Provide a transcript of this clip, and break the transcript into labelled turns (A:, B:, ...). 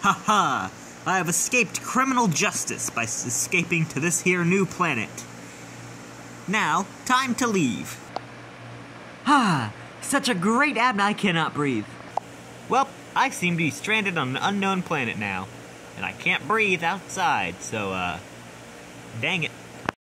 A: Ha! I have escaped criminal justice by escaping to this here new planet. Now, time to leave.
B: Such a great apnea I cannot breathe.
A: Well, I seem to be stranded on an unknown planet now, and I can't breathe outside, so, dang it.